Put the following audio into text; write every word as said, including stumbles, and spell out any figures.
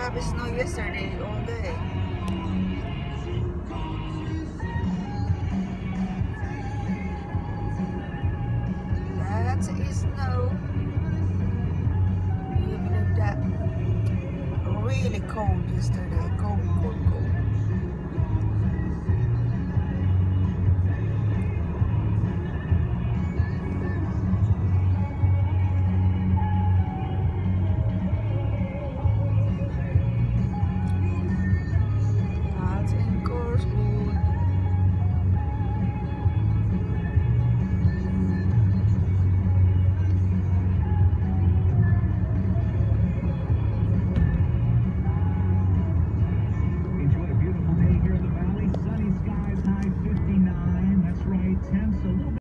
have snow yesterday all day. That's snow. You believe that? Really cold yesterday. Cold, cold, cold.